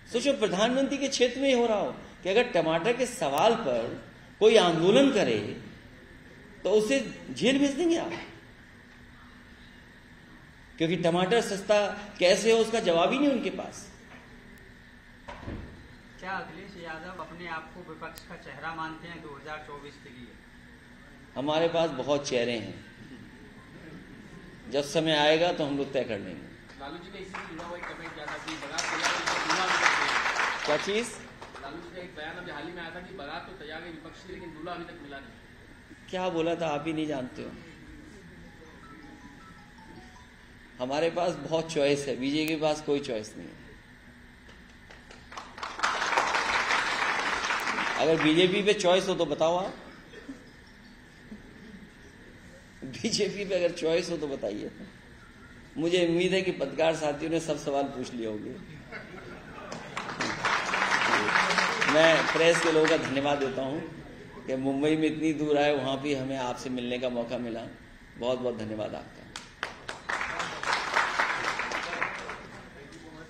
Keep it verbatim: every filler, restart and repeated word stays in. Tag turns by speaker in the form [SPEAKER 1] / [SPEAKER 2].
[SPEAKER 1] सोचो प्रधानमंत्री के क्षेत्र में ही हो रहा हो कि अगर टमाटर के सवाल पर कोई आंदोलन करे तो उसे जेल भेज देंगे आप, क्योंकि टमाटर सस्ता कैसे हो उसका जवाब ही नहीं उनके पास।
[SPEAKER 2] क्या अखिलेश यादव अपने आप को विपक्ष का चेहरा मानते हैं दो हज़ार चौबीस के लिए? हमारे पास बहुत चेहरे हैं, जब समय आएगा तो हम लोग तय कर लेंगे।
[SPEAKER 3] लालू जी ने इसी जुड़ा हुआ एक कमेंट किया था कि बारात तैयार,
[SPEAKER 1] क्या चीज?
[SPEAKER 3] लालू जी का एक बयान अभी हाल ही में आया था कि बारात तो तैयार है विपक्ष की, लेकिन दूल्हा अभी तक मिला नहीं।
[SPEAKER 1] क्या बोला था आप ही नहीं जानते हो। हमारे पास बहुत चॉइस है, बीजेपी के पास कोई चॉइस नहीं है। अगर बीजेपी पे चॉइस हो तो बताओ आप, बीजेपी पे अगर चॉइस हो तो बताइए। मुझे उम्मीद है कि पत्रकार साथियों ने सब सवाल पूछ लिए होंगे। मैं प्रेस के लोगों का धन्यवाद देता हूं कि मुंबई में इतनी दूर आए, वहां भी हमें आपसे मिलने का मौका मिला। बहुत बहुत धन्यवाद आपका।